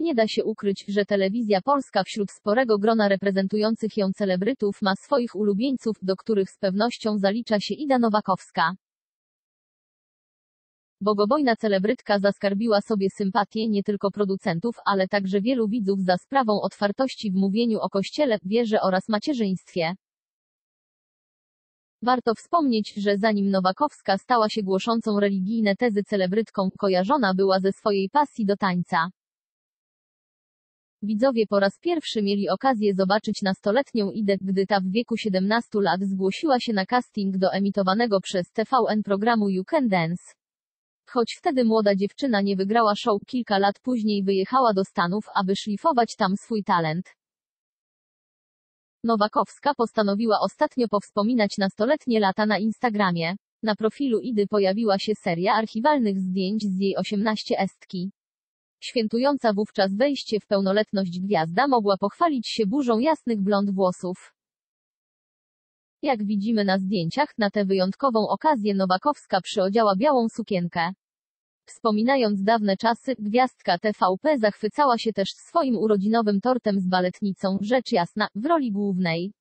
Nie da się ukryć, że telewizja polska wśród sporego grona reprezentujących ją celebrytów ma swoich ulubieńców, do których z pewnością zalicza się Ida Nowakowska. Bogobojna celebrytka zaskarbiła sobie sympatię nie tylko producentów, ale także wielu widzów za sprawą otwartości w mówieniu o Kościele, wierze oraz macierzyństwie. Warto wspomnieć, że zanim Nowakowska stała się głoszącą religijne tezy celebrytką, kojarzona była ze swojej pasji do tańca. Widzowie po raz pierwszy mieli okazję zobaczyć nastoletnią Idę, gdy ta w wieku 17 lat zgłosiła się na casting do emitowanego przez TVN programu You Can Dance. Choć wtedy młoda dziewczyna nie wygrała show, kilka lat później wyjechała do Stanów, aby szlifować tam swój talent. Nowakowska postanowiła ostatnio powspominać nastoletnie lata na Instagramie. Na profilu Idy pojawiła się seria archiwalnych zdjęć z jej 18-estki. Świętująca wówczas wejście w pełnoletność gwiazda mogła pochwalić się burzą jasnych blond włosów. Jak widzimy na zdjęciach, na tę wyjątkową okazję Nowakowska przyodziała białą sukienkę. Wspominając dawne czasy, gwiazdka TVP zachwycała się też swoim urodzinowym tortem z baletnicą, rzecz jasna, w roli głównej.